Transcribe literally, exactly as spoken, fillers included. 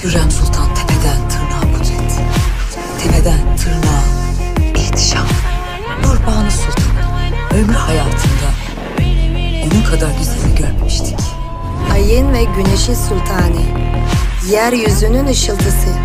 Hürrem Sultan tepeden tırnağa kudret, tepeden tırnağa ihtişam. Nurbanu Sultan ömrü hayatında onun kadar güzelini görmemiştik. Ayın ve güneşin sultanı, yeryüzünün ışıltısı.